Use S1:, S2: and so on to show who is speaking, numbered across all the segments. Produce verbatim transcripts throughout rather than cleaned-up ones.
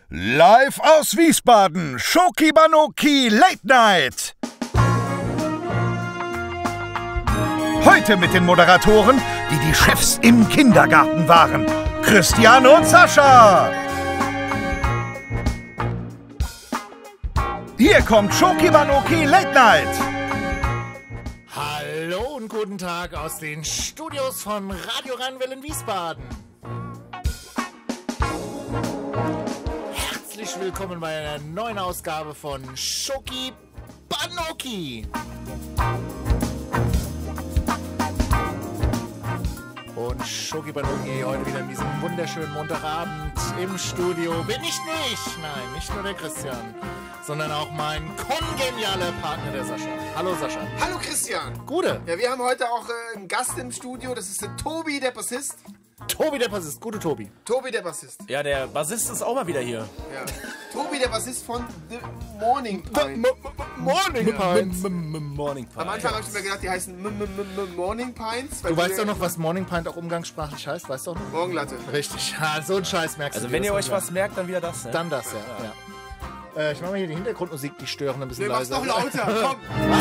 S1: Live aus Wiesbaden, Schoki Banoki Late Night. Heute mit den Moderatoren, die die Chefs im Kindergarten waren. Christian und Sascha. Hier kommt Schoki Banoki Late Night.
S2: Hallo und guten Tag aus den Studios von Radio Rheinwelle in Wiesbaden. Herzlich willkommen bei einer neuen Ausgabe von Schoki Banoki. Und Schoki Banoki heute wieder in diesem wunderschönen Montagabend im Studio. Bin ich nicht, nein, nicht nur der Christian, sondern auch mein kongenialer Partner, der Sascha. Hallo Sascha.
S3: Hallo Christian.
S2: Gute.
S3: Ja, wir haben heute auch äh, einen Gast im Studio. Das ist der Tobi, der Bassist.
S2: Tobi, der Bassist. Gute Tobi.
S3: Tobi, der Bassist.
S4: Ja, der Bassist ist auch mal wieder hier.
S3: Ja. Tobi, der Bassist von The Morning Pine.
S2: Morning Pines.
S4: Morning Pine.
S3: Am Anfang habe ich mir gedacht, die heißen M -M -M -M Morning Pines.
S2: Du weißt doch noch, was Morning Pint auch umgangssprachlich heißt, weißt du noch?
S3: Morgenlatte.
S2: Richtig. Ja, so ein Scheiß merkst du.
S4: Also wenn ihr euch was merkt, dann wieder das, ne?
S2: Dann das, ja. ja. ja. Äh, ich mache mal hier die Hintergrundmusik, die stören ein bisschen
S3: Nee, mach's
S2: leiser.
S3: noch lauter, komm.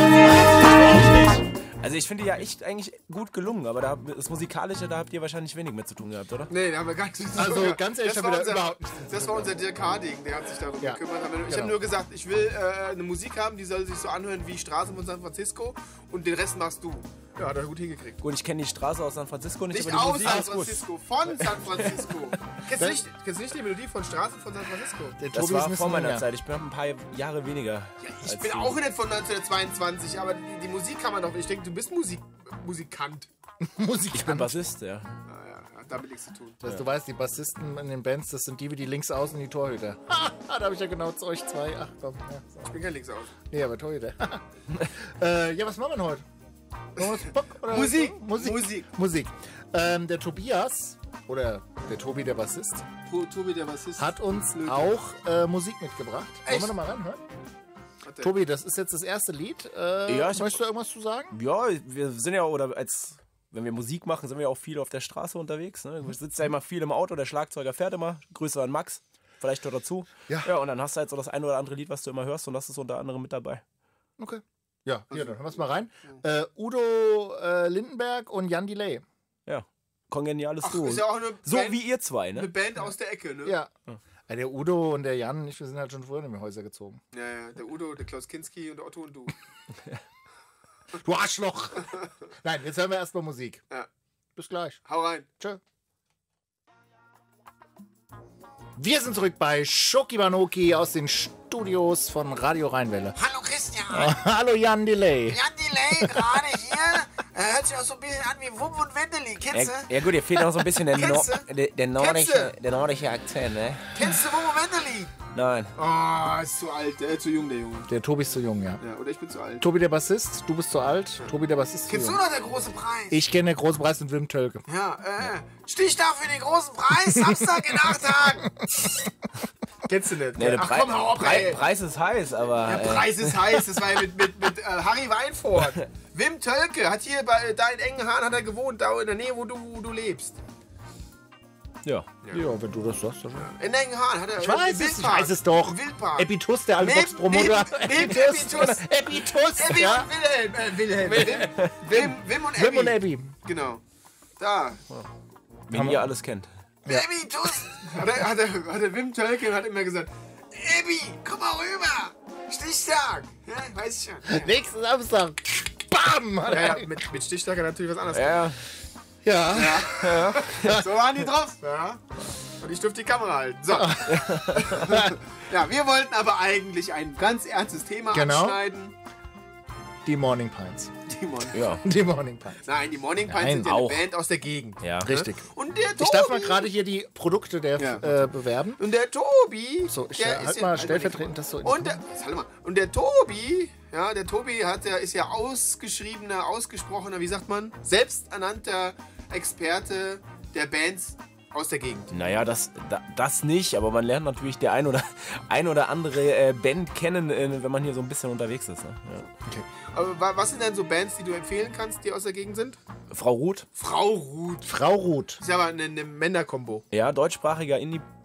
S4: Also ich finde die ja echt eigentlich gut gelungen, aber da, das Musikalische, da habt ihr wahrscheinlich wenig mit zu tun gehabt, oder?
S3: Nee, da haben wir gar nichts.
S2: Also, ganz ehrlich,
S3: das
S2: haben wir
S3: war
S2: da
S3: unser,
S2: überhaupt nichts.
S3: Das war unser Dirk Harding, der hat sich darum
S2: Ja,
S3: gekümmert. Ich
S2: genau.
S3: habe nur gesagt, ich will äh, eine Musik haben, die soll sich so anhören wie Straße von San Francisco und den Rest machst du. Ja, hat er gut hingekriegt.
S4: Gut, ich kenne die Straße aus San Francisco nicht,
S3: Nicht
S4: aber die
S3: aus
S4: Musik
S3: San
S4: ist gut.
S3: Francisco, von San Francisco. kennst, du nicht, kennst du nicht die Melodie von Straßen von San Francisco?
S2: Der
S4: Das
S2: Tobi
S4: war
S2: ist ein
S4: vor
S2: bisschen
S4: meiner
S2: länger.
S4: Zeit, ich bin ein paar Jahre weniger.
S3: Ja, ich
S4: als
S3: bin
S4: du.
S3: auch nicht von neunzehnhundertzweiundzwanzig, aber die, die Musik kann man doch. Ich denke, du bist Musik, Musikant.
S2: Musik.
S4: Ich bin Bassist, ja.
S3: Naja, hat damit nichts zu tun.
S2: Dass du weißt, die Bassisten in den Bands, das sind die wie die links außen und die Torhüter. Da habe ich ja genau zu euch zwei. Ach komm. Ja, so.
S3: Ich bin kein Linksaus.
S2: Nee, aber Torhüter. äh, ja, was machen wir denn heute? Machen wir was Bock, oder
S3: Musik.
S2: was? Musik.
S3: Musik.
S2: Musik. Ähm, der Tobias, oder der Tobi, der Bassist,
S3: Pro- Tobi, der Bassist.
S2: hat uns
S3: Flöte.
S2: auch äh, Musik mitgebracht. Wollen
S3: Echt?
S2: wir nochmal reinhören?
S3: Hat der-
S2: Tobi, das ist jetzt das erste Lied. Äh,
S4: Ja, ich-
S2: möchtest du irgendwas zu sagen?
S4: Ja, wir sind ja, oder als, wenn wir Musik machen, sind wir auch viel auf der Straße unterwegs. Ne? Du sitzt ja immer viel im Auto, der Schlagzeuger fährt immer. Grüße an Max, vielleicht hört dazu.
S2: Ja.
S4: Ja, und dann hast du halt so das ein oder andere Lied, was du immer hörst und das ist unter anderem mit dabei.
S2: Okay. Ja, hier, dann hören wir es mal rein. Äh, Udo äh, Lindenberg und Jan Delay.
S4: Ja, kongeniales
S3: Ach,
S4: Duo.
S3: ist ja auch eine
S4: So
S3: Band,
S4: wie ihr zwei,
S3: eine
S4: ne?
S3: Band aus der Ecke, ne?
S2: Ja. ja. Der Udo und der Jan, ich, wir sind halt schon früher in die Häuser gezogen.
S3: Ja, ja, der Udo, der Klaus Kinski und der Otto und du.
S2: Du Arschloch! Nein, jetzt hören wir erstmal Musik.
S3: Ja.
S2: Bis gleich.
S3: Hau rein.
S2: Tschö. Wir sind zurück bei Schoki Banoki aus den Studios von Radio Rheinwelle.
S3: Hallo Christian.
S2: Hallo Jan Delay.
S3: Jan Delay, gerade hier. Er hört sich auch so ein bisschen an wie Wump und Wendeli. Kennst
S4: Ja,
S3: du?
S4: ja gut, ihr fehlt noch so ein bisschen der, Nor
S3: Kennst du?
S4: der, der,
S3: Kennst
S4: nordische,
S3: du?
S4: der nordische Akzent, ne?
S3: Kennst du Wump und Wendeli?
S4: Nein.
S3: Oh, ist zu alt. Der ist zu jung, der Junge.
S2: Der Tobi ist zu jung, ja.
S3: Ja, oder ich bin zu alt.
S2: Tobi der Bassist, du bist zu alt. Tobi der Bassist zu
S3: Kennst du
S2: jung.
S3: noch der große Preis?
S2: Ich kenne den großen Preis und Wim Tölke.
S3: Ja, äh. Stichtag für den großen Preis. Samstag in acht Tagen. Kennst du nicht?
S4: Nee, der
S3: Ach
S4: Pre
S3: komm, hau ab,
S4: Pre
S3: ey.
S4: Preis ist heiß, aber.
S3: Der
S4: äh,
S3: Preis ist heiß. Das war ja mit, mit, mit äh, Harry Weinfurt. Wim Tölke hat hier bei, da in Engenhahn hat er gewohnt, da in der Nähe, wo du, wo du lebst.
S4: ja.
S2: Ja, wenn du das sagst. Dann.
S3: In Engenhahn hat er.
S2: Ich weiß es, ich weiß es doch.
S3: Im Wildpark.
S2: Epitus, der
S3: Neben-
S2: Albox-Promoter.
S3: neben- neben Epitus.
S2: Epitus,
S3: Ebi
S2: ja.
S3: und Wilhelm. Äh, Wilhelm. Wim, Wim, Wim und Ebi.
S2: Wim und Ebi.
S3: Genau. Da.
S4: Wen ihr alles kennt.
S2: Ja.
S3: Ebi, tu's. Hat er, hat, er, hat er Wim Tölke hat immer gesagt, Ebi, komm mal rüber. Stichtag. Ja, weiß ich schon. Ja.
S2: Nächsten Samstag. Bam!
S3: Ja, ja, mit, mit Stichtag hat er natürlich was anderes.
S4: Ja,
S2: Ja.
S3: So waren die drauf. Ja. Und ich durfte die Kamera halten. So. Ja, wir wollten aber eigentlich ein ganz ernstes Thema
S2: Genau.
S3: anschneiden.
S2: Die Morning Pines.
S3: Die Morning
S4: ja.
S2: Die Morning Pines.
S3: Nein, die Morning Pines
S2: Nein,
S3: sind ja eine
S4: auch.
S3: Band aus der Gegend.
S4: Ja.
S2: Richtig.
S3: Und der Tobi.
S2: Ich darf mal gerade hier die Produkte der
S3: Ja.
S2: äh, bewerben.
S3: Und der Tobi.
S2: So, ich
S3: der
S2: halt
S3: ist
S2: mal
S3: ja-
S2: stellvertretend das so in die
S3: Und der, jetzt halt mal. Und der Tobi, ja, der Tobi hat ja, ist ja ausgeschriebener, ausgesprochener, wie sagt man, selbsternannter Experte der Bands aus der Gegend.
S4: Naja, das, da, das nicht, aber man lernt natürlich der ein oder, ein oder andere äh, Band kennen, äh, wenn man hier so ein bisschen unterwegs ist. Ne? Ja.
S2: Okay.
S3: Aber wa- was sind denn so Bands, die du empfehlen kannst, die aus der Gegend sind?
S4: Frau Ruth,
S3: Frau Ruth.
S2: Frau Ruth.
S3: Das ist aber eine, eine Männerkombo.
S4: ja, deutschsprachiger Indie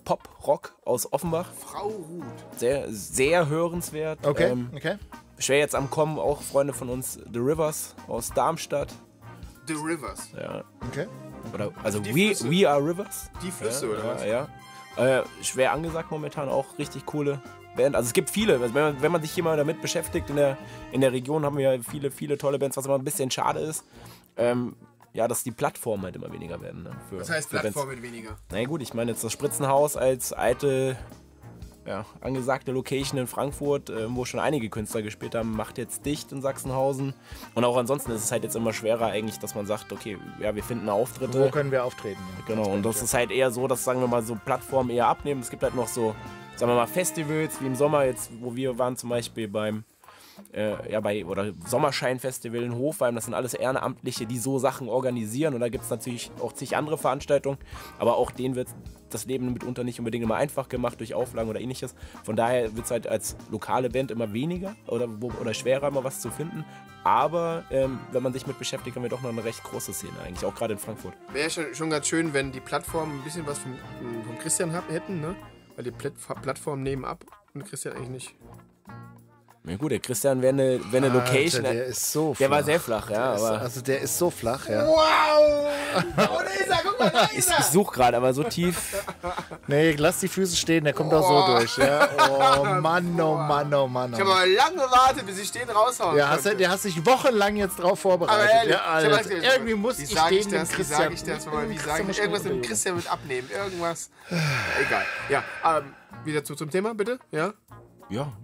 S4: Pop-Rock aus Offenbach.
S3: Frau Ruth.
S4: Sehr, sehr hörenswert.
S5: Okay,
S4: Ähm,
S5: okay.
S4: schwer jetzt am Kommen, auch Freunde von uns, The Rivers aus Darmstadt.
S3: The Rivers.
S4: Ja.
S5: Okay.
S4: Oder, also
S3: Die
S4: We,
S3: Flüsse.
S4: We Are Rivers.
S3: Die Flüsse,
S4: ja,
S3: oder was?
S4: Ja, ja. Äh, schwer angesagt momentan, auch richtig coole Band. Also es gibt viele, also wenn man, wenn man sich hier mal damit beschäftigt, in der, in der Region haben wir ja viele, viele tolle Bands, was immer ein bisschen schade ist. Ähm, ja, dass die Plattformen halt immer weniger werden. Ne, für,
S3: Das heißt
S4: für Bands.
S3: Plattform mit weniger.
S4: Na ja, gut, ich meine jetzt das Spritzenhaus als alte, ja, angesagte Location in Frankfurt, äh, wo schon einige Künstler gespielt haben, macht jetzt dicht in Sachsenhausen. Und auch ansonsten ist es halt jetzt immer schwerer eigentlich, dass man sagt, okay, ja, wir finden Auftritte.
S5: Wo können wir auftreten? Ja.
S4: Genau, und das ist halt eher so, dass, sagen wir mal, so Plattformen eher abnehmen. Es gibt halt noch so, sagen wir mal, Festivals, wie im Sommer jetzt, wo wir waren zum Beispiel beim, äh, ja, bei, oder Sommerschein-Festival in Hofheim. Das sind alles Ehrenamtliche, die so Sachen organisieren. Und da gibt es natürlich auch zig andere Veranstaltungen. Aber auch denen wird das Leben mitunter nicht unbedingt immer einfach gemacht durch Auflagen oder ähnliches. Von daher wird es halt als lokale Band immer weniger oder, wo, oder schwerer, immer was zu finden. Aber ähm, wenn man sich mit beschäftigt, haben wir doch noch eine recht große Szene eigentlich, auch gerade in Frankfurt.
S3: Wäre schon, schon ganz schön, wenn die Plattformen ein bisschen was vom, vom Christian hab, hätten, ne? Weil die Plat Plattformen nehmen ab und Christian eigentlich nicht.
S4: Ja gut, der Christian wäre eine, wär eine Location.
S5: Alter, der ist so flach.
S4: Der war sehr flach, ja.
S5: Ist,
S4: Aber
S5: also der ist so flach, ja.
S3: Wow! Oh, da ist er, guck mal, da
S4: ich,
S3: ist
S4: ich
S3: er!
S4: suche gerade, aber so tief.
S5: Nee, lass die Füße stehen, der kommt auch
S3: Oh.
S5: so durch. Ja. Oh Mann, oh Mann, oh Mann.
S3: Ich habe aber lange gewartet, bis ich den raushauen
S5: Ja, hast,
S3: konnte.
S5: der hast sich wochenlang jetzt drauf vorbereitet.
S3: Aber ehrlich,
S5: ja,
S3: ich hab
S5: Alter.
S3: was gesagt,
S5: Irgendwie muss
S3: wie
S5: ich
S3: sag
S5: den
S3: ich
S5: dem
S3: das, wie
S5: Christian...
S3: sag ich das, mal, wie
S5: Christian
S3: sag ich
S5: muss
S3: irgendwas
S5: schnell
S3: mit dem Christian mit abnehmen, irgendwas. Ja, egal. Ja, ähm, wieder zu, zum Thema, bitte, ja?
S4: Ja.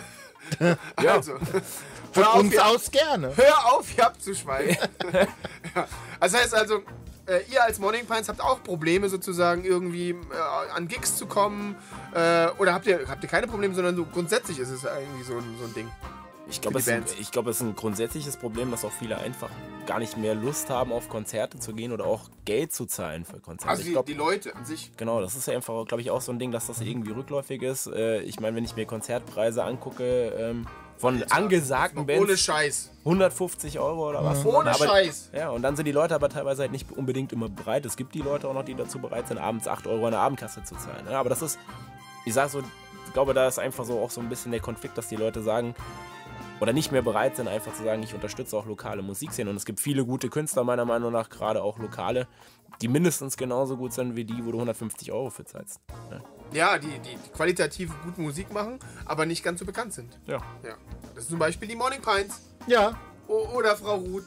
S3: Ja. Also,
S5: Von
S3: hör auf,
S5: uns
S3: ihr,
S5: aus gerne.
S3: hör auf, ihr habt zu schweigen. Ja. Das heißt also, äh, ihr als Morning Pines habt auch Probleme sozusagen irgendwie äh, an Gigs zu kommen, äh, oder habt ihr, habt ihr keine Probleme, sondern so grundsätzlich ist es irgendwie so ein, so ein Ding.
S4: Ich glaube,
S3: Für
S4: es,
S3: die
S4: ist ein-
S3: Bands.
S4: ich glaub, es ist ein grundsätzliches Problem, dass auch viele einfach gar nicht mehr Lust haben, auf Konzerte zu gehen oder auch Geld zu zahlen für Konzerte.
S3: Also
S4: ich
S3: die,
S4: glaub,
S3: die Leute an sich.
S4: Genau, das ist ja einfach, glaube ich, auch so ein Ding, dass das irgendwie rückläufig ist. Äh, ich meine, wenn ich mir Konzertpreise angucke, ähm, von angesagten
S3: Ohne
S4: Bands
S3: Scheiß.
S4: hundertfundfzig Euro oder was.
S3: Ohne
S4: aber,
S3: Scheiß.
S4: Ja, und dann sind die Leute aber teilweise halt nicht unbedingt immer bereit. Es gibt die Leute auch noch, die dazu bereit sind, abends acht Euro an der Abendkasse zu zahlen. Ja, aber das ist, ich sag so, ich glaube, da ist einfach so auch so ein bisschen der Konflikt, dass die Leute sagen, oder nicht mehr bereit sind, einfach zu sagen, ich unterstütze auch lokale Musikszenen. Und es gibt viele gute Künstler, meiner Meinung nach, gerade auch lokale, die mindestens genauso gut sind wie die, wo du hundertfünfzig Euro für zahlst. Ja.
S3: Ja, die, die, die qualitativ gute Musik machen, aber nicht ganz so bekannt sind.
S4: Ja.
S3: Ja. Das ist zum Beispiel die Morning Pines.
S5: Ja.
S3: O oder Frau Ruth.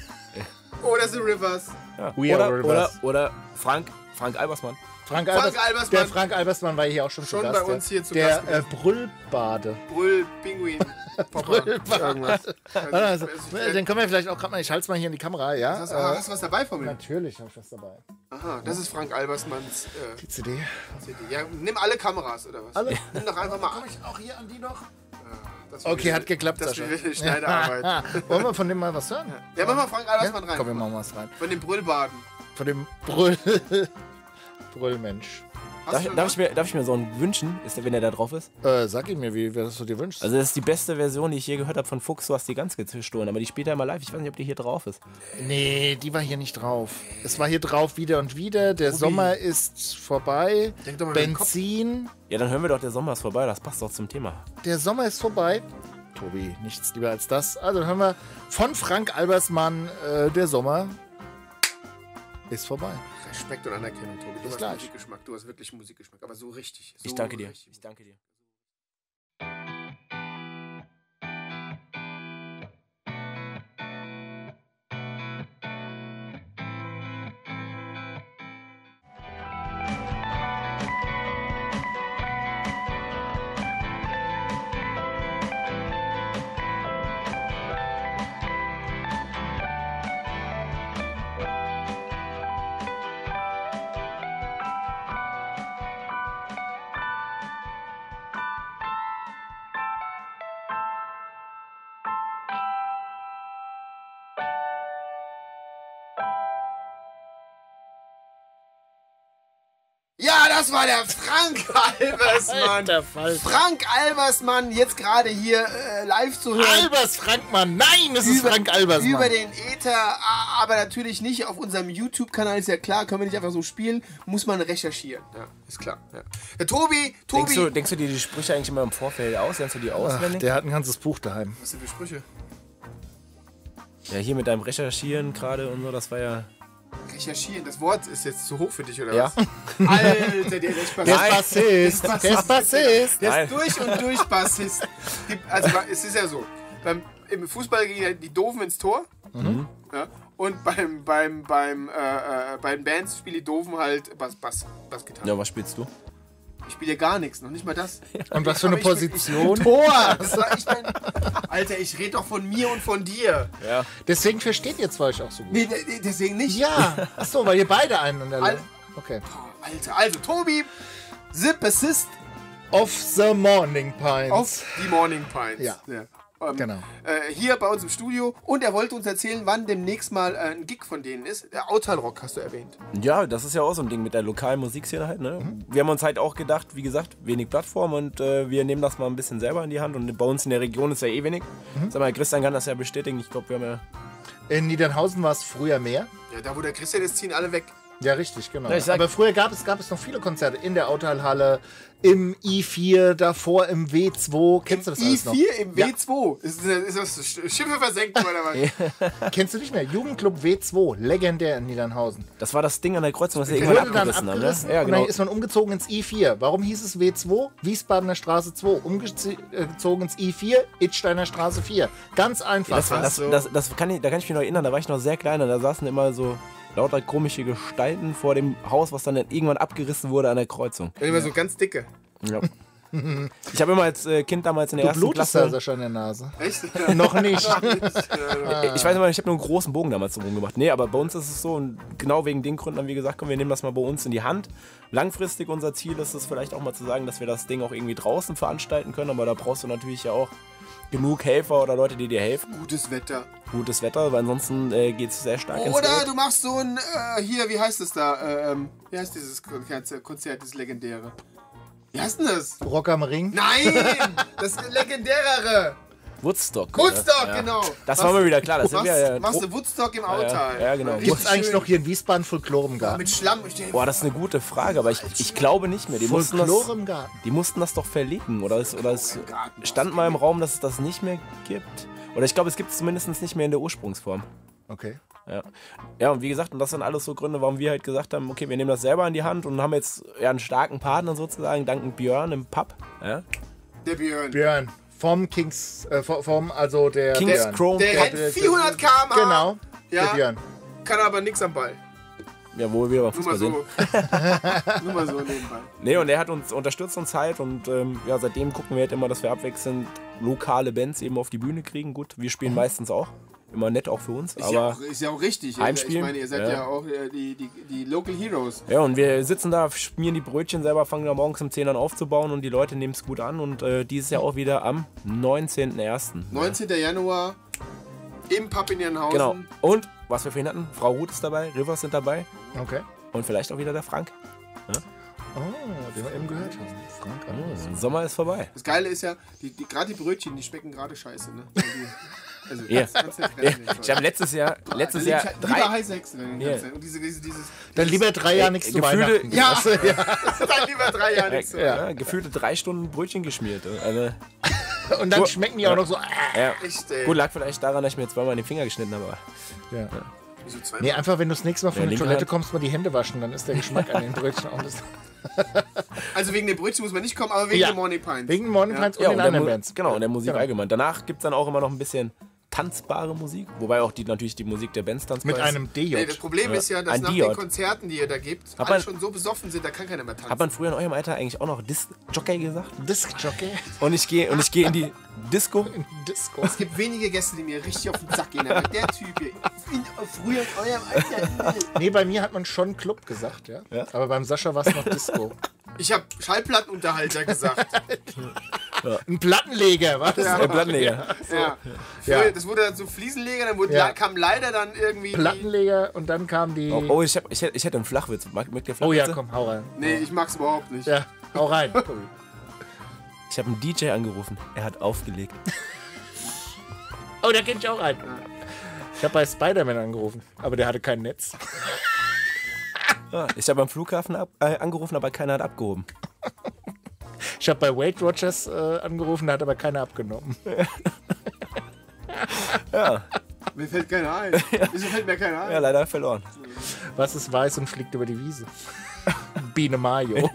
S3: Oder The Rivers.
S4: Ja.
S5: We
S4: Oder,
S5: are
S4: oder,
S5: Rivers.
S4: oder Frank, Frank Albersmann.
S5: Frank,
S3: Frank
S5: Albers,
S3: Albersmann.
S5: Der Frank Albersmann war hier auch schon,
S3: Schon
S5: zu Gast.
S3: bei uns
S5: ja.
S3: hier zu
S5: Der
S3: Gast
S5: äh,
S3: gewesen.
S5: Brüllbade.
S3: Brüll, Pinguin, Popper, irgendwas.
S5: Also,
S3: Also,
S5: den können wir vielleicht auch gerade mal, ich halte es mal hier in die Kamera, ja?
S3: hast,
S5: Äh,
S3: hast du was dabei von mir?
S5: natürlich habe ich was dabei.
S3: Aha, das ist Frank Albersmanns äh,
S5: Die C D.
S3: C D. Ja, nimm alle Kameras, oder was?
S5: Alle?
S3: Nimm doch einfach mal.
S5: Komme ich auch hier an die noch?
S3: Das wird
S5: Okay,
S3: wieder-
S5: hat geklappt,
S3: Das
S5: Sascha.
S3: wird wieder Schneiderarbeit.
S5: Wollen wir von dem mal was hören?
S3: Ja, mach mal Frank Albersmann
S5: Ja?
S3: rein.
S5: Komm, wir machen was rein.
S3: Von dem Brüllbaden.
S5: Von dem Brüll... Brüllmensch.
S3: Hast
S4: Darf,
S3: du schon
S4: darf,
S3: was?
S4: ich mir, darf ich mir so einen wünschen, ist der, wenn der da drauf ist?
S5: Äh, sag ihm mir, wie wer das du dir wünschst.
S4: Also das ist die beste Version, die ich je gehört habe von Fuchs, du hast die ganz gestohlen, aber die spielt er immer live. Ich weiß nicht, ob die hier drauf ist.
S5: Nee, die war hier nicht drauf. Es war hier drauf wieder und wieder. Der Sommer ist vorbei.
S3: Denk doch mal mit dem Kopf.
S5: Benzin.
S4: Ja, dann hören wir doch, der Sommer ist vorbei, das passt doch zum Thema.
S5: Der Sommer ist vorbei. Tobi, nichts lieber als das. Also dann hören wir von Frank Albersmann, äh, der Sommer ist vorbei.
S3: Respekt und Anerkennung, Tobi. Du
S5: Bis
S3: hast
S5: gleich.
S3: Musikgeschmack. Du hast wirklich Musikgeschmack. Aber so richtig. So
S4: Ich danke dir.
S3: richtig.
S4: Ich danke dir.
S3: Ja, das war der Frank Albersmann.
S5: Alter Falter.
S3: Frank Albersmann, jetzt gerade hier äh, live zu hören.
S5: Albers Frankmann. Nein, es ist Frank Albersmann.
S3: Über den Äther, aber natürlich nicht auf unserem YouTube-Kanal, ist ja klar, können wir nicht einfach so spielen, muss man recherchieren. Ja, ist klar. Ja. Der Tobi, Tobi.
S4: Denkst du, denkst du dir die Sprüche eigentlich immer im Vorfeld aus? Lernst du die
S5: Ach,
S4: auswendig?
S5: der hat ein ganzes Buch daheim.
S3: Was sind für Sprüche?
S4: Ja, hier mit deinem Recherchieren gerade und so, das war ja...
S3: Recherchieren, das Wort ist jetzt zu hoch für dich, oder
S4: Ja.
S3: was? Alter, der, der ist
S5: Der ist Bassist. Der ist Bassist.
S3: Der
S4: Nein.
S3: ist durch und durch Bassist. Die- Also es ist ja so, beim, im Fußball gehen ja die Doofen ins Tor. Ja, und beim, beim, beim, äh, äh, bei den Bands spielen die Doofen halt Bass, Bass, Bassgitarre.
S4: Ja, was spielst du?
S3: Ich spiele ja gar nichts, noch nicht mal das.
S5: Und was für eine
S3: Aber ich bin-
S5: Position?
S3: Ich bin Tor! Das war, ich mein, Alter, ich rede doch von mir und von dir.
S4: Ja.
S5: Deswegen versteht ihr zwei euch auch so gut.
S3: Nee, nee, deswegen nicht.
S5: Ja. Achso, weil ihr beide einen an der
S3: Al-
S5: Länge. Okay.
S3: Oh, Alter, also Tobi, the Bassist
S5: Of the Morning Pines.
S3: auf die Morning Pines.
S5: Ja.
S3: Ähm,
S5: Genau.
S3: Äh, hier bei uns im Studio. Und er wollte uns erzählen, wann demnächst mal äh, ein Gig von denen ist. Der Autal Rock hast du erwähnt.
S4: Ja, das ist ja auch so ein Ding mit der lokalen Musikszene halt, ne? Wir haben uns halt auch gedacht, wie gesagt, wenig Plattform und äh, wir nehmen das mal ein bisschen selber in die Hand und bei uns in der Region ist ja eh wenig. Sag mal, Christian kann das ja bestätigen, ich glaube, wir haben ja...
S5: In Niedernhausen war es früher mehr.
S3: Ja, da wo der Christian ist, ziehen alle weg.
S5: Ja, richtig, genau.
S4: Ja, ich sag-
S5: Aber früher gab es, gab es noch viele Konzerte in der Autalhalle, im I vier, davor im W zwei. Kennst du das
S3: I
S5: alles noch?
S3: vier im
S5: Ja.
S3: W zwei. Ist, ist das Sch- Schiffe versenkt oder was?
S5: Kennst du nicht mehr? Jugendclub W zwei, legendär in Niedernhausen.
S4: Das war das Ding an der Kreuzung, was wir
S5: Der
S4: irgendwann
S5: wurde dann
S4: abgerissen haben,
S5: abgerissen
S4: ne? Ja,
S5: und
S4: genau.
S5: dann ist man umgezogen ins I vier. Warum hieß es W zwei? Wiesbadener Straße zwei. Umgezogen ins I vier, Idsteiner Straße vier. Ganz einfach.
S4: Das, das,
S3: so.
S4: das, das kann ich, da kann ich mich noch erinnern, da war ich noch sehr klein und da saßen immer so lauter komische Gestalten vor dem Haus, was dann irgendwann abgerissen wurde an der Kreuzung.
S3: Immer so ganz dicke.
S4: Ja. Ich habe immer als äh, Kind damals in der
S5: du
S4: ersten
S5: blutest da
S4: Klasse...
S5: Sascha in der Nase.
S3: Echt?
S5: Noch nicht.
S4: Ich weiß immer, ich habe nur einen großen Bogen damals so rumgemacht. Nee, aber bei uns ist es so, und genau wegen den Gründen haben wir gesagt, komm, wir nehmen das mal bei uns in die Hand. Langfristig unser Ziel ist es vielleicht auch mal zu sagen, dass wir das Ding auch irgendwie draußen veranstalten können, aber da brauchst du natürlich ja auch genug Helfer oder Leute, die dir helfen.
S3: Gutes Wetter.
S4: Gutes Wetter, weil ansonsten äh, geht es sehr stark ins
S3: Oder
S4: Geld.
S3: du machst so ein, äh, hier, wie heißt es da? Äh, ähm, wie heißt dieses Konzert, Konzert, das legendäre? Wie heißt denn das?
S5: Rock am Ring.
S3: Nein! Das legendärere!
S4: Woodstock.
S3: Woodstock,
S4: oder? Ja.
S3: genau!
S4: Das war mir wieder klar, das sind
S3: machst,
S4: wir ja...
S3: machst du Woodstock im Autal?
S4: ja, genau.
S3: Richtig
S5: Gibt es eigentlich
S3: schön.
S5: noch hier in Wiesbaden Folklore im Garten?
S3: Mit Schlamm. Ich stell-
S4: Boah, das ist eine gute Frage, aber ich, ich glaube nicht mehr. Die mussten, das,
S5: Folklore im Garten.
S4: die mussten das doch verlegen. Oder es, oder es
S3: im Garten,
S4: stand mal im Raum, dass es das nicht mehr gibt. Oder ich glaube, es gibt es zumindest nicht mehr in der Ursprungsform.
S5: Okay.
S4: Ja. Ja, und wie gesagt, und das sind alles so Gründe, warum wir halt gesagt haben, okay, wir nehmen das selber in die Hand und haben jetzt ja, einen starken Partner sozusagen, dank Björn im Pub. Ja?
S3: Der Björn.
S5: Björn. Vom Kings, äh, vom, also der
S4: Kings
S5: Björn.
S4: Chrome
S3: Der
S4: Pub.
S3: rennt vierhundert Kilometer pro Stunde.
S5: Genau,
S3: Ja.
S5: der Björn.
S3: Kann aber nix am Ball.
S4: Ja, wo wir beim
S3: Nur mal
S4: Fußball sind.
S3: so. Nur mal so nebenbei.
S4: Nee, und er hat uns unterstützt uns halt und ähm, ja, seitdem gucken wir halt immer, dass wir abwechselnd lokale Bands eben auf die Bühne kriegen. Gut, wir spielen meistens auch. Immer nett auch für uns,
S3: Ist, ja
S4: aber...
S3: auch, ist ja auch richtig.
S4: Heimspielen?
S3: Ich meine, ihr seid ja,
S4: Ja.
S3: auch äh, die, die, die Local Heroes.
S4: Ja, und wir sitzen da, schmieren die Brötchen selber, fangen da morgens um zehn an aufzubauen und die Leute nehmen es gut an. Und äh, dieses Jahr auch wieder am neunzehnten ersten
S3: neunzehnten Januar im Pub in Niedernhausen.
S4: Genau. Und, was wir vorhin hatten, Frau Ruth ist dabei, Rivers sind dabei
S5: Okay.
S4: und vielleicht auch wieder der Frank.
S5: Oh, den wir eben gehört haben. Frank Albers.
S4: Sommer ist vorbei.
S3: Das Geile ist ja, die, die, gerade die Brötchen, die schmecken gerade scheiße. Ne? Also, die- also
S4: Ja.
S3: ganz, ganz nett,
S4: Ja,
S3: ganz nett.
S4: ich habe letztes Jahr, letztes
S3: Dann
S4: Jahr
S3: lieber
S4: drei...
S3: High Sechs. Dann
S4: Ja.
S3: Und diese, diese, dieses,
S5: Dann lieber drei Jahre nichts zu
S4: Gefühle-
S5: Weihnachten.
S3: Ja.
S5: Weißt du? ja.
S3: dann lieber drei Jahre nichts.
S4: Ja, ja, gefühlte drei Stunden Brötchen geschmiert. Also,
S5: Und dann schmecken die auch noch so.
S4: ja.
S3: Echt, ey.
S4: Gut, lag vielleicht daran, dass ich mir zweimal den Finger geschnitten habe. Aber
S5: Ja.
S3: Wieso zweimal?
S5: Nee, einfach wenn du das nächste Mal von
S4: Ja,
S5: der
S4: linke
S5: Toilette
S4: Hand.
S5: kommst, mal die Hände waschen, dann ist der Geschmack an den Brötchen auch ein bisschen.
S3: Also wegen den Brötchen muss man nicht kommen, aber wegen
S5: Ja.
S3: der Morning Pines.
S5: Wegen Morning Pines und
S4: ja,
S5: den
S4: und der
S5: anderen
S4: Mu-
S5: Bands.
S4: Genau, und der Musik
S5: Genau.
S4: allgemein. Danach gibt es dann auch immer noch ein bisschen tanzbare Musik, wobei auch die natürlich die Musik der Bands tanzbar
S5: Mit
S4: ist.
S5: einem D
S3: Nee, das
S5: J.
S3: Problem ist ja, dass
S4: Ein
S3: nach
S4: Diod.
S3: den Konzerten, die ihr da gibt,
S4: Hat
S3: alle
S4: man-
S3: schon so besoffen sind, da kann keiner mehr tanzen.
S4: Hat man früher in eurem Alter eigentlich auch noch Disc-Jockey gesagt?
S5: Disc-Jockey.
S4: Und ich gehe und ich gehe in die Disco.
S5: Disco.
S3: Es gibt wenige Gäste, die mir richtig auf den Sack gehen. Aber der Typ hier, in, früher in eurem Alter.
S5: Nee, bei mir hat man schon Club gesagt, ja.
S4: Ja.
S5: Aber beim Sascha war es noch Disco.
S3: Ich habe Schallplattenunterhalter gesagt.
S5: Ein Plattenleger, was?
S3: Ja.
S4: Der Plattenleger.
S3: Ja.
S5: Ja.
S3: Früher, das wurde dann so Fliesenleger, dann wurde,
S5: Ja.
S3: kam leider dann irgendwie. Die,
S5: Plattenleger und dann kam die...
S4: Oh, oh ich, hab, ich, hätte, ich hätte einen Flachwitz. Mag, mag der
S5: Oh ja,
S4: Flachwitze?
S5: komm, hau rein.
S3: nee, ich mag's überhaupt nicht.
S5: Ja, hau rein.
S4: Ich habe einen D J angerufen. Er hat aufgelegt.
S5: Oh, da kenn ich auch einen. Ich habe bei Spider-Man angerufen, aber der hatte kein Netz.
S4: Ja, ich habe am Flughafen ab, äh, angerufen, aber keiner hat abgehoben.
S5: Ich habe bei Weight Watchers äh, angerufen, da hat aber keiner abgenommen.
S3: Mir fällt keiner ein. Wieso fällt mir keiner ein?
S4: Ja, leider verloren.
S5: Was ist weiß und fliegt über die Wiese? Biene Mayo.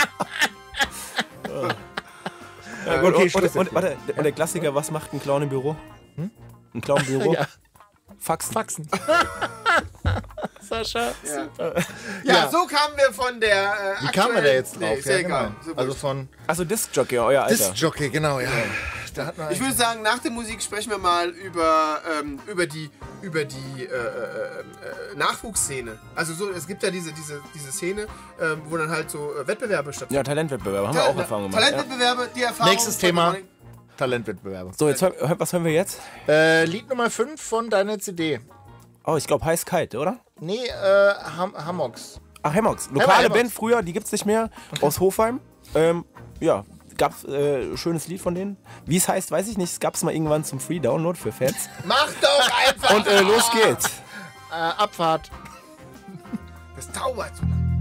S4: Ja, gut,
S5: okay,
S4: und,
S5: Schluss
S4: und,
S5: jetzt
S4: und, warte, und der Klassiker, was macht ein Clown im Büro? Hm? Ein Clown im Büro?
S5: Ja.
S4: Faxen.
S5: Faxen. Sascha.
S3: Ja.
S5: Super.
S3: Ja,
S5: Ja.
S3: so kamen wir von der. Äh,
S5: Wie kamen wir da jetzt drauf?
S3: Nee, ist ja,
S5: ja,
S3: egal.
S5: genau.
S3: So
S5: Also
S3: wurscht.
S5: von
S4: Achso, Disc-Jockey, euer Alter.
S5: Disc-Jockey, genau, ja. Da hat man
S3: Ich würde sagen, nach der Musik sprechen wir mal über, ähm, über die, über die äh, äh, äh, Nachwuchsszene. Also so, es gibt ja diese, diese, diese Szene, ähm, wo dann halt so äh, Wettbewerbe stattfinden.
S4: Ja, Talentwettbewerb, haben wir auch Erfahrung gemacht. Ja.
S3: Talentwettbewerbe, die Erfahrung.
S5: Nächstes
S3: von
S5: Thema.
S3: Morning-
S5: Talentwettbewerbe.
S4: So, jetzt hör, hör- was hören wir jetzt?
S5: Äh, Lied Nummer fünf von deiner C D.
S4: Oh, ich glaube Heiß Kalt, oder?
S5: Nee, äh, Ham Hammocks.
S4: Ach, Hammocks. Lokale
S5: Hammocks.
S4: Band früher, die gibt's nicht mehr. Aus Hofheim. Ähm, ja, gab's äh, schönes Lied von denen. Wie es heißt, weiß ich nicht. Es gab's mal irgendwann zum Free Download für Fans.
S3: Mach doch einfach!
S4: Und äh, los geht's.
S5: Äh, Abfahrt.
S3: Das dauert so lange.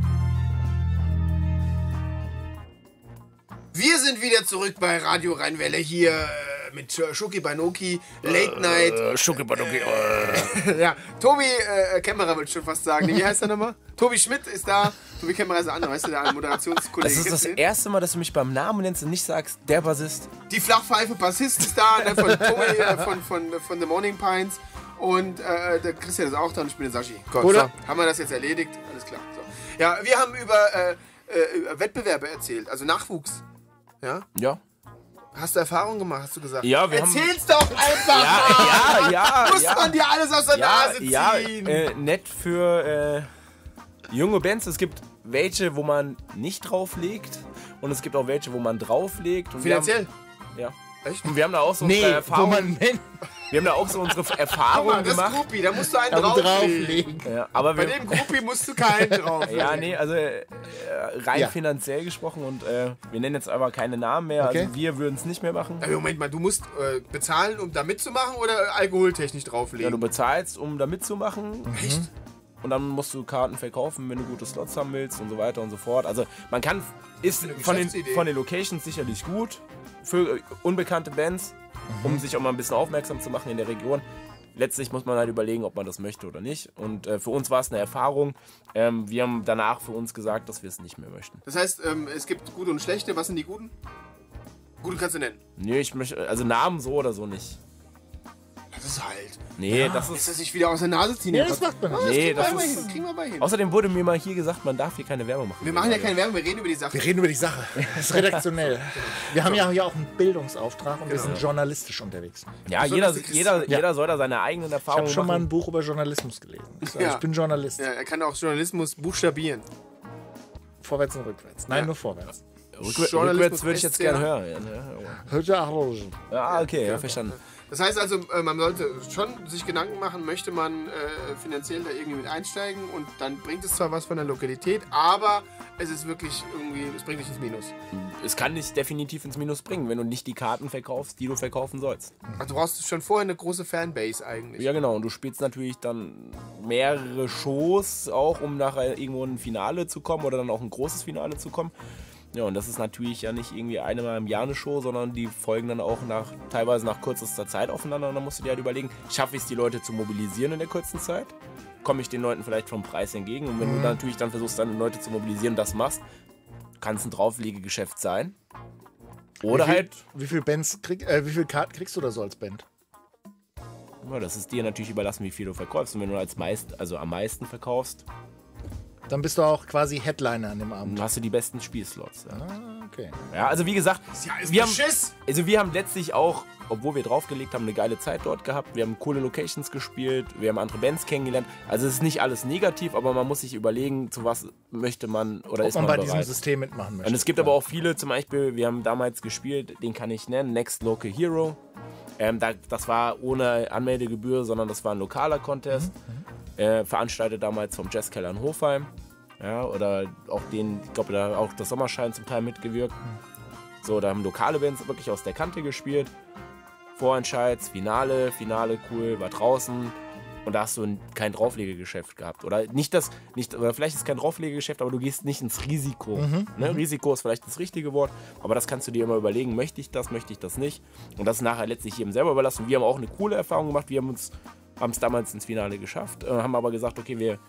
S3: Wir sind wieder zurück bei Radio Rheinwelle hier äh, mit Sch- Schoki Banoki, Late Night.
S4: Schucke Badoki.
S3: Ja, Tobi äh, Kämmerer würde ich schon fast sagen. Nee, wie heißt er nochmal? Tobi Schmidt ist da. Tobi Kämmerer ist der andere, weißt du, der Moderationskollege.
S4: Das ist das
S3: Kennst du den?
S4: erste Mal, dass du mich beim Namen nennst und nicht sagst, der Bassist.
S3: Die Flachpfeife Bassist ist da, ne, von Tobi, äh, von, von, von The Morning Pines. Und äh, der Christian ist auch da und ich bin der Sashi. Gut,
S5: Oder?
S3: so, haben wir das jetzt erledigt? Alles klar. So. Ja, wir haben über, äh, äh, über Wettbewerbe erzählt, also Nachwuchs. Ja?
S4: Ja.
S3: Hast du Erfahrungen gemacht, hast du gesagt?
S4: Ja, wir haben-
S3: Erzähl's doch einfach
S4: Ja,
S3: mal!
S4: ja, ja,
S3: Muss
S4: ja.
S3: man dir alles aus der
S4: Ja,
S3: Nase
S4: ja,
S3: ziehen?
S4: äh, nett für äh, junge Bands. Es gibt welche, wo man nicht drauflegt. Und es gibt auch welche, wo man drauflegt. Und wir
S3: Finanziell?
S4: haben, ja.
S3: Echt?
S4: Und wir haben da auch so
S5: Nee,
S4: unsere
S5: wo
S4: Erfahrungen.
S5: man Mensch
S4: Wir haben da auch so unsere
S3: Guck mal,
S4: Erfahrungen
S3: das ist
S4: gemacht.
S3: Groupie, da musst du einen
S5: drauflegen.
S3: drauflegen.
S4: Ja, aber
S3: Bei
S4: wir,
S3: dem Groupie musst du keinen drauflegen.
S4: ja, nee, also äh, rein
S5: Ja.
S4: finanziell gesprochen und äh, wir nennen jetzt aber keine Namen mehr.
S5: Okay.
S4: Also wir würden es nicht mehr machen.
S3: Aber Moment mal, du musst äh, bezahlen, um da mitzumachen oder alkoholtechnisch
S4: Ja,
S3: drauflegen?
S4: du bezahlst, um da mitzumachen.
S3: Echt?
S4: Und dann musst du Karten verkaufen, wenn du gute Slots haben willst und so weiter und so fort. Also man kann, ist
S3: eine
S4: von den,
S3: Geschäftsidee.
S4: von den Locations sicherlich gut für äh, unbekannte Bands, um sich auch mal ein bisschen aufmerksam zu machen in der Region. Letztlich muss man halt überlegen, ob man das möchte oder nicht. Und äh, für uns war es eine Erfahrung. Ähm, wir haben danach für uns gesagt, dass wir es nicht mehr möchten.
S3: Das heißt, ähm, es gibt gute und schlechte. Was sind die guten? Gute kannst du nennen.
S4: Nee, ich möchte, also Namen so oder so nicht.
S3: Das ist halt.
S4: Nee, das
S3: Ist
S4: ist...
S3: das sich wieder aus der Nase ziehen?
S5: Ja, das macht man nicht.
S3: Ah,
S4: Nee,
S3: kriegen wir
S4: das
S3: mal
S4: ist-
S3: hin. Kriegen wir mal hin.
S4: Außerdem wurde mir mal hier gesagt, man darf hier keine Werbung machen.
S3: Wir machen ja keine Werbung, wir reden über die Sache.
S5: Wir reden über die Sache. Das ist redaktionell. Wir haben ja hier auch einen Bildungsauftrag und wir sind journalistisch unterwegs.
S4: Ja,
S3: So,
S4: jeder,
S3: das ist-
S4: jeder,
S5: Ja.
S4: jeder soll da seine eigenen
S5: Ich
S4: Erfahrungen
S5: habe schon mal
S4: machen.
S5: ein Buch über Journalismus gelesen. Ich, sag,
S3: Ja.
S5: ich bin Journalist.
S3: Ja, er kann auch Journalismus buchstabieren.
S5: Vorwärts und rückwärts. Nein,
S3: Ja.
S5: nur vorwärts.
S4: Rückwär-
S3: Journalismus
S4: Rückwärts würde ich jetzt
S3: S C A.
S4: gerne hören. Ja, ne?
S5: Hörte auch.
S4: Ja, okay, ja, verstanden.
S3: Das heißt also, äh, man sollte schon sich Gedanken machen, möchte man äh, finanziell da irgendwie mit einsteigen und dann bringt es zwar was von der Lokalität, aber es ist wirklich irgendwie, es bringt dich ins Minus.
S4: Es kann dich definitiv ins Minus bringen, wenn du nicht die Karten verkaufst, die du verkaufen sollst.
S3: Also du brauchst schon vorher eine große Fanbase eigentlich.
S4: Ja, genau. Und du spielst natürlich dann mehrere Shows, auch um nachher irgendwo in ein Finale zu kommen oder dann auch ein großes Finale zu kommen. Ja, und das ist natürlich ja nicht irgendwie einmal im Jahr eine Show, sondern die folgen dann auch nach, teilweise nach kürzester Zeit aufeinander. Und dann musst du dir halt überlegen, schaffe ich es, die Leute zu mobilisieren in der kurzen Zeit? Komme ich den Leuten vielleicht vom Preis entgegen? Und wenn du dann natürlich dann versuchst, dann Leute zu mobilisieren und das machst, kann es ein Drauflegegeschäft sein. Oder
S5: wie viel,
S4: halt,
S5: Wie viel Bands krieg, äh, wie viel Karten kriegst du da so als Band?
S4: ja, das ist dir natürlich überlassen, wie viel du verkaufst. Und wenn du als meist, also am meisten verkaufst,
S5: Dann bist du auch quasi Headliner an dem Abend.
S4: dann hast du die besten Spielslots. Ja.
S5: Ah, okay.
S4: Ja, also wie gesagt,
S3: Ja, ist
S4: wir haben,
S3: Beschiss.
S4: also wir haben letztlich auch obwohl wir draufgelegt haben, eine geile Zeit dort gehabt. Wir haben coole Locations gespielt, wir haben andere Bands kennengelernt. Also es ist nicht alles negativ, aber man muss sich überlegen, zu was möchte man oder
S5: Ob
S4: ist
S5: man
S4: man
S5: bei
S4: bereit.
S5: diesem System mitmachen möchte.
S4: Und es gibt aber auch viele, zum Beispiel, wir haben damals gespielt, den kann ich nennen, Next Local Hero. Ähm, da, das war ohne Anmeldegebühr, sondern das war ein lokaler Contest. Mhm. Äh, veranstaltet damals vom Jazzkeller in Hofheim. Ja, oder auch den, ich glaube, da auch das Sommerschein zum Teil mitgewirkt. Mhm. So, da haben lokale Bands wirklich aus der Kante gespielt. Vorentscheids, Finale, Finale cool, war draußen. Und da hast du ein, kein Drauflegegeschäft gehabt. Oder nicht das, nicht, oder vielleicht ist es kein Drauflegegeschäft, aber du gehst nicht ins Risiko. Mhm. Ne? Risiko ist vielleicht das richtige Wort, aber das kannst du dir immer überlegen, möchte ich das, möchte ich das nicht. Und das ist nachher letztlich jedem selber überlassen. Wir haben auch eine coole Erfahrung gemacht. Wir haben uns haben es damals ins Finale geschafft, äh, haben aber gesagt, okay, wir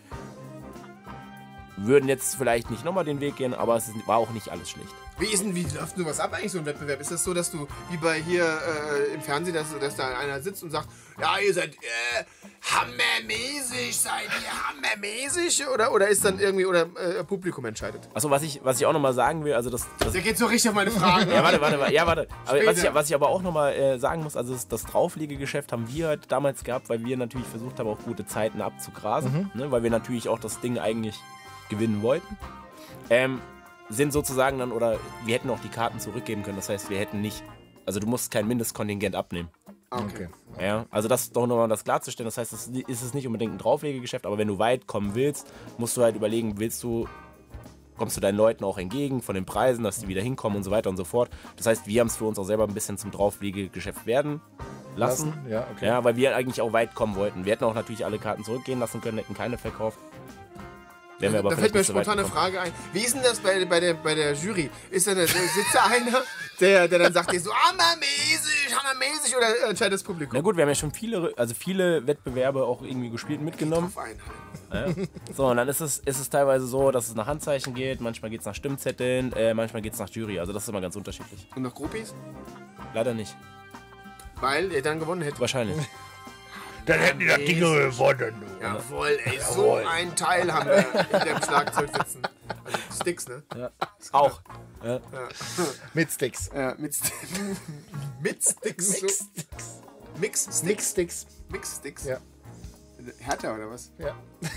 S4: würden jetzt vielleicht nicht nochmal den Weg gehen, aber es ist, war auch nicht alles schlecht.
S3: Wie ist denn, wie läuft denn was ab eigentlich, so ein Wettbewerb? Ist das so, dass du, wie bei hier äh, im Fernsehen, dass, dass da einer sitzt und sagt, ja, ihr seid äh, hammermäßig, seid ihr hammermäßig? Oder, oder ist dann irgendwie, oder äh, Publikum entscheidet?
S4: Achso, was ich, was ich auch nochmal sagen will, also das... das
S3: Der geht so richtig auf meine Fragen.
S4: ja, warte, warte, warte, ja, warte. Aber was, ich, was ich aber auch nochmal äh, sagen muss, also das, das Drauflegegeschäft haben wir halt damals gehabt, weil wir natürlich versucht haben, auch gute Zeiten abzugrasen, mhm. ne, weil wir natürlich auch das Ding eigentlich gewinnen wollten. Ähm, sind sozusagen dann, oder wir hätten auch die Karten zurückgeben können, das heißt, wir hätten nicht, also du musst kein Mindestkontingent abnehmen.
S3: Okay.
S4: Ja, also das ist doch nochmal das klarzustellen, das heißt, es ist es nicht unbedingt ein Drauflegegeschäft, aber wenn du weit kommen willst, musst du halt überlegen, willst du, kommst du deinen Leuten auch entgegen von den Preisen, dass die wieder hinkommen und so weiter und so fort. Das heißt, wir haben es für uns auch selber ein bisschen zum Drauflegegeschäft werden lassen,
S5: lassen? Ja, okay.
S4: Ja, weil wir eigentlich auch weit kommen wollten. Wir hätten auch natürlich alle Karten zurückgehen lassen können, hätten keine verkauft.
S3: Da, da fällt mir spontan eine Frage ein. Wie ist denn das bei, bei, der, bei der Jury? Ist da, da sitzt da einer, der, der dann sagt dir so, hammermäßig, hammermäßig, oder entscheidet das Publikum?
S4: Na gut, wir haben ja schon viele, also viele Wettbewerbe auch irgendwie gespielt, mitgenommen. Ja. So, und dann ist es, ist es teilweise so, dass es nach Handzeichen geht, manchmal geht es nach Stimmzetteln, äh, manchmal geht es nach Jury, also das ist immer ganz unterschiedlich.
S3: Und nach Groupies?
S4: Leider nicht.
S3: Weil er dann gewonnen hätte?
S4: Wahrscheinlich.
S5: Dann hätten die das Ding gewonnen.
S3: Jawohl, ey, so ein Teil haben wir in dem Schlagzeug sitzen. Also Sticks, ne?
S4: Ja. Auch. Ja.
S3: Ja.
S5: Mit Sticks.
S3: Ja, mit, St mit Sticks.
S5: Mix
S3: Sticks. Mix Sticks.
S5: Mix Sticks.
S3: Mix Sticks.
S5: Ja.
S3: Härter oder was?
S5: Ja.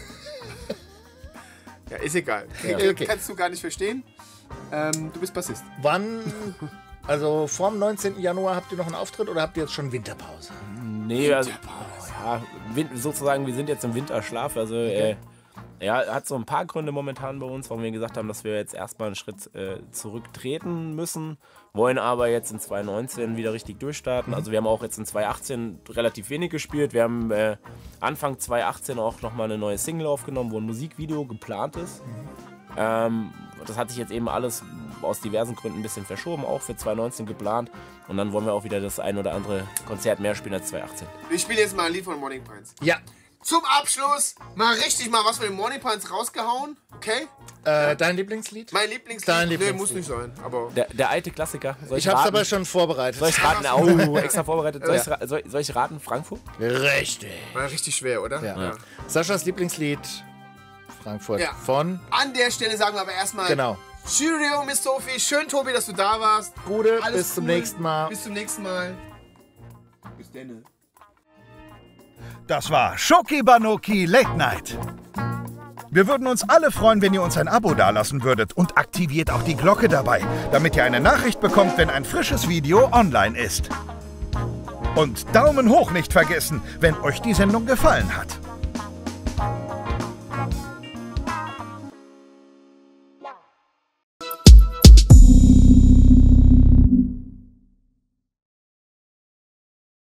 S3: Ja, ist egal.
S5: Ja. Okay.
S3: Kannst du gar nicht verstehen. Ähm, du bist Bassist.
S5: Wann, also vorm neunzehnten Januar habt ihr noch einen Auftritt oder habt ihr jetzt schon Winterpause?
S4: Nee, also, ja, sozusagen, wir sind jetzt im Winterschlaf, also okay. äh, ja, hat so ein paar Gründe momentan bei uns, warum wir gesagt haben, dass wir jetzt erstmal einen Schritt äh, zurücktreten müssen, wollen aber jetzt in zwanzig neunzehn wieder richtig durchstarten. Mhm. Also wir haben auch jetzt in zwanzig achtzehn relativ wenig gespielt, wir haben äh, Anfang zwanzig achtzehn auch nochmal eine neue Single aufgenommen, wo ein Musikvideo geplant ist. Mhm. Ähm, das hat sich jetzt eben alles aus diversen Gründen ein bisschen verschoben, auch für zwanzig neunzehn geplant. Und dann wollen wir auch wieder das ein oder andere Konzert mehr spielen als zwanzig achtzehn.
S3: Ich spiele jetzt mal ein Lied von Morning Pines.
S5: Ja.
S3: Zum Abschluss mal richtig mal was von den Morning Pines rausgehauen, okay?
S5: Äh, dein Lieblingslied?
S3: Mein Lieblingslied?
S5: Dein
S3: Nee,
S5: Lieblingslied.
S3: muss nicht sein, aber...
S4: Der, der alte Klassiker. Soll ich
S5: Ich hab's
S4: raten?
S5: aber schon vorbereitet.
S4: Soll ich raten? Oh, extra vorbereitet. Soll, ich, ra- soll, soll ich raten? Frankfurt?
S5: Richtig.
S3: War richtig schwer, oder?
S5: Ja. Ja. Saschas Lieblingslied Frankfurt
S3: Ja.
S5: von...
S3: An der Stelle sagen wir aber erstmal...
S5: Genau.
S3: Cheerio, Miss Sophie. Schön, Tobi, dass du da warst.
S5: Gute,
S3: Alles
S5: bis zum
S3: cool.
S5: nächsten Mal.
S3: Bis zum nächsten Mal. Bis dann.
S1: Das war Schoki Banoki Late Night. Wir würden uns alle freuen, wenn ihr uns ein Abo dalassen würdet und aktiviert auch die Glocke dabei, damit ihr eine Nachricht bekommt, wenn ein frisches Video online ist. Und Daumen hoch nicht vergessen, wenn euch die Sendung gefallen hat.